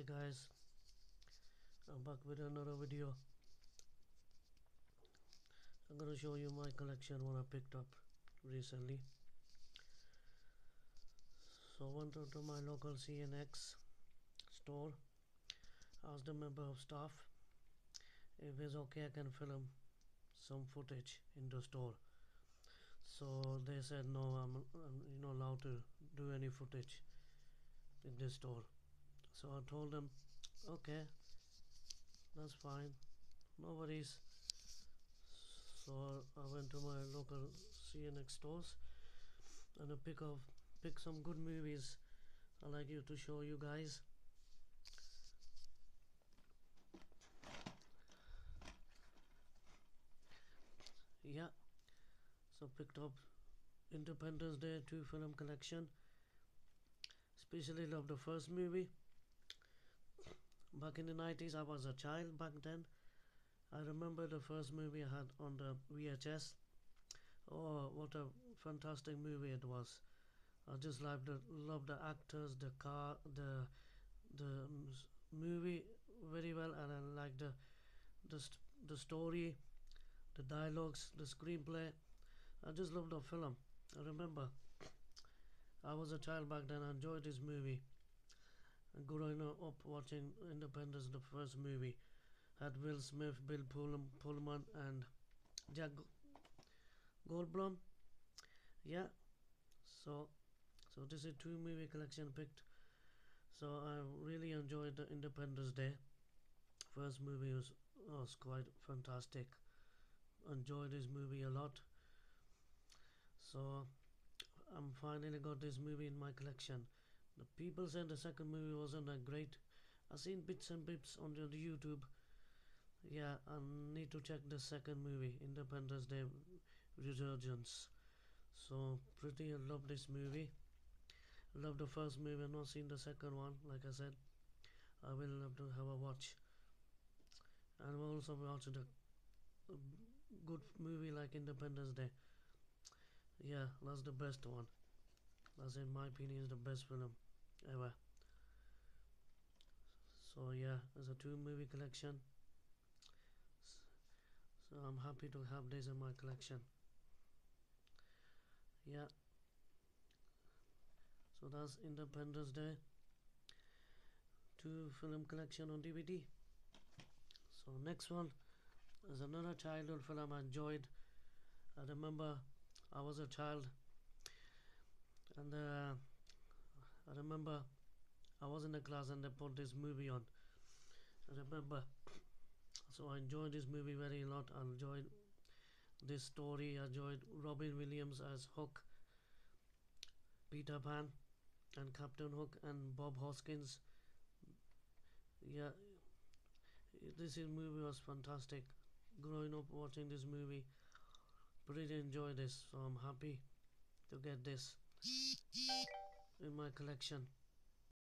Hi guys, I'm back with another video. I'm gonna show you my collection what I picked up recently. So I went to my local CNX store, asked a member of staff if it's okay I can film some footage in the store. So they said no, I'm not allowed to do any footage in this store. So I told them okay, that's fine, no worries. So I went to my local CNX stores and I pick some good movies I like you to show you guys. Yeah, so picked up Independence Day 2 film collection. Especially love the first movie. Back in the 90s, I was a child back then. I remember the first movie I had on the VHS. Oh, what a fantastic movie it was! I just loved the actors, the car, the movie very well, and I liked the story, the dialogues, the screenplay. I just loved the film. I remember I was a child back then. I enjoyed this movie. And growing up watching Independence, the first movie had Will Smith, Bill Pullman, and Jack Goldblum. Yeah, so this is two movie collection picked. So I really enjoyed the Independence Day. First movie was quite fantastic. Enjoyed this movie a lot. So I'm finally got this movie in my collection. The people said the second movie wasn't that great. I've seen bits and bits on the YouTube. Yeah, I need to check the second movie, Independence Day Resurgence. So pretty I love this movie. Love the first movie. I've not seen the second one. Like I said, I will have to have a watch. And I've also watched a good movie like Independence Day. Yeah, that's the best one. That's in my opinion is the best film ever. So yeah, there's a two movie collection. So I'm happy to have this in my collection. Yeah. So that's Independence Day 2 film collection on DVD. So next one is another childhood film I enjoyed. I remember I was a child and I remember I was in the class and they put this movie on. I remember, so I enjoyed this movie very a lot. I enjoyed this story. I enjoyed Robin Williams as Hook, Peter Pan, and Captain Hook, and Bob Hoskins. Yeah, this movie was fantastic. Growing up watching this movie, pretty enjoy this. So I'm happy to get this in my collection.